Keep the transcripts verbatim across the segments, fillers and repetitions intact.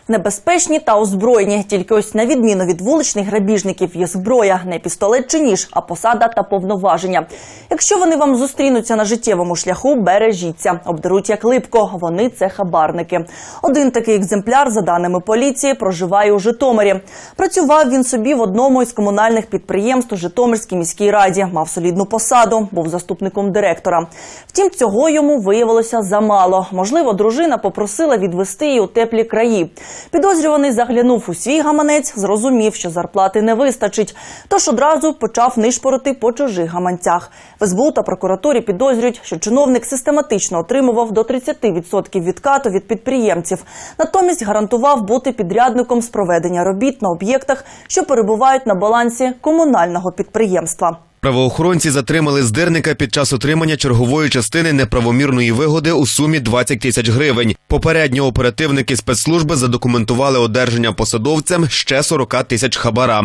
Небезпечні та озброєні. Тільки ось на відміну від вуличних грабіжників є зброя, не пістолет чи ніж, а посада та повноваження. Якщо вони вам зустрінуться на життєвому шляху, бережіться. Обдеруть як липко. Вони – це хабарники. Один такий екземпляр, за даними поліції, проживає у Житомирі. Працював він собі в одному із комунальних підприємств у Житомирській міській раді. Мав солідну посаду, був заступником директора. Втім, цього йому виявилося замало. Можливо, дружина попросила відвести її у теплі краї. Підозрюваний заглянув у свій гаманець, зрозумів, що зарплати не вистачить. Тож одразу почав нишпорити по чужих гаманцях. В ес бе у та прокуратурі підозрюють, що чиновник систематично отримував до тридцяти відсотків відкату від підприємців. Натомість гарантував бути підрядником з проведення робіт на об'єктах, що перебувають на балансі комунального підприємства. Правоохоронці затримали здирника під час отримання чергової частини неправомірної вигоди у сумі двадцять тисяч гривень. Попередньо оперативники спецслужби задокументували одержання посадовцем ще сорок тисяч хабара.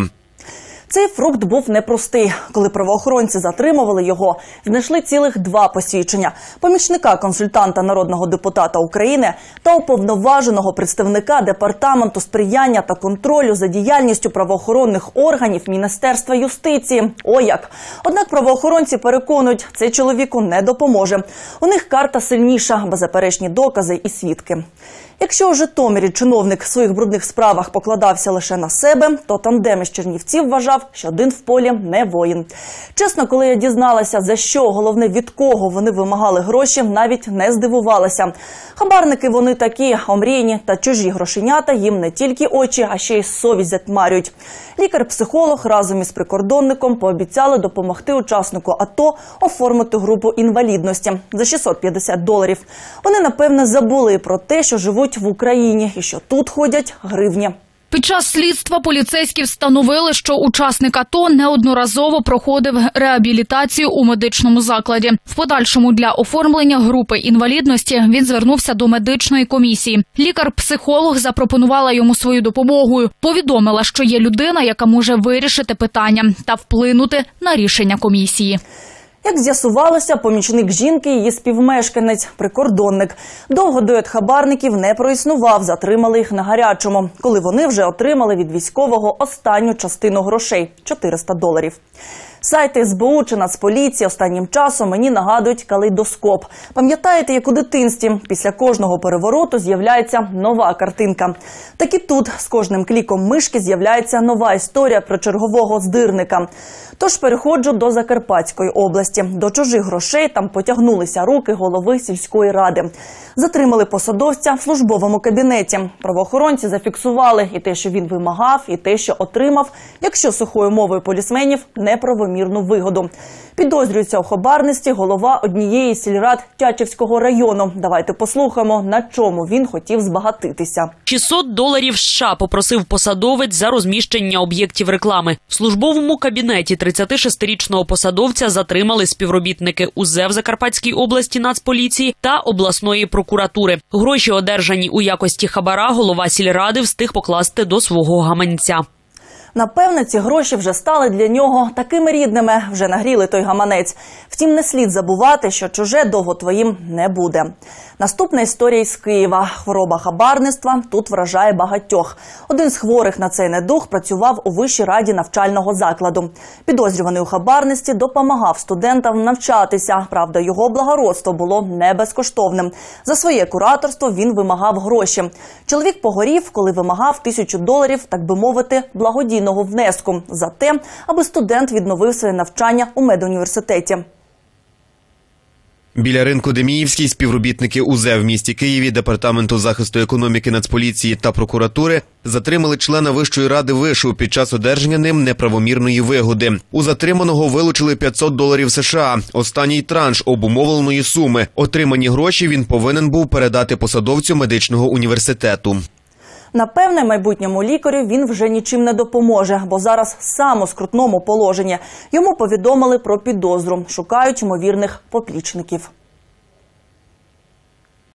Цей фрукт був непростий. Коли правоохоронці затримували його, знайшли цілих два посвідчення – помічника консультанта народного депутата України та уповноваженого представника Департаменту сприяння та контролю за діяльністю правоохоронних органів Міністерства юстиції. О як! Однак правоохоронці переконують, цей чоловіку не допоможе. У них карта сильніша, беззаперечні докази і свідки. Якщо у Житомирі чиновник в своїх брудних справах покладався лише на себе, то тандем із Чернівців вважав, що один в полі не воїн. Чесно, коли я дізналася, за що, головне від кого вони вимагали гроші, навіть не здивувалася. Хабарники вони такі, омрійні та чужі грошенята їм не тільки очі, а ще й совість затьмарюють. Лікар-психолог разом із прикордонником пообіцяли допомогти учаснику АТО оформити групу інвалідності за шістсот п'ятдесят доларів. Вони, напевне, забули про те, що живуть в Україні і що тут ходять гривні. Під час слідства поліцейські встановили, що учасник АТО неодноразово проходив реабілітацію у медичному закладі. В подальшому для оформлення групи інвалідності він звернувся до медичної комісії. Лікар-психолог запропонувала йому свою допомогу. Повідомила, що є людина, яка може вирішити питання та вплинути на рішення комісії. Як з'ясувалося, помічник жінки – її співмешканець, прикордонник. Довго дует хабарників не проіснував, затримали їх на гарячому, коли вони вже отримали від військового останню частину грошей – чотириста доларів. Сайти ес бе у чи Нацполіції останнім часом мені нагадують калейдоскоп. Пам'ятаєте, як у дитинстві? Після кожного перевороту з'являється нова картинка. Так і тут з кожним кліком мишки з'являється нова історія про чергового здирника. Тож переходжу до Закарпатської області. До чужих грошей там потягнулися руки голови сільської ради. Затримали посадовця в службовому кабінеті. Правоохоронці зафіксували і те, що він вимагав, і те, що отримав, якщо сухою мовою полісменів, неправомірну вигоду. Підозрюється у хабарництві голова однієї з сільрад Тячівського району. Давайте послухаємо, на чому він хотів збагатитися. шістсот доларів США попросив посадовець за розміщення об'єктів реклами. В службовому кабінеті тридцятишестирічного посадовця затримали співробітники у зе в Закарпатській області Нацполіції та обласної прокуратури. Гроші, одержані у якості хабара, голова сільради встиг покласти до свого гаманця. Напевне, ці гроші вже стали для нього такими рідними, вже нагріли той гаманець. Втім, не слід забувати, що чуже довго твоїм не буде. Наступна історія із Києва. Хвороба хабарництва тут вражає багатьох. Один з хворих на цей недуг працював у Вищій раді навчального закладу. Підозрюваний у хабарництві допомагав студентам навчатися. Правда, його благородство було не безкоштовним. За своє кураторство він вимагав гроші. Чоловік погорів, коли вимагав тисячу доларів, так би мовити, благодійного внеску за те, аби студент відновив своє навчання у медуніверситеті. Біля ринку Деміївський співробітники у зе в місті Києві, Департаменту захисту економіки Нацполіції та прокуратури затримали члена Вищої ради вишу під час одержання ним неправомірної вигоди. У затриманого вилучили п'ятсот доларів США, останній транш обумовленої суми. Отримані гроші він повинен був передати посадовцю медичного університету. Напевне, майбутньому лікарю він вже нічим не допоможе, бо зараз сам у скрутному положенні. Йому повідомили про підозру, шукають ймовірних поплічників.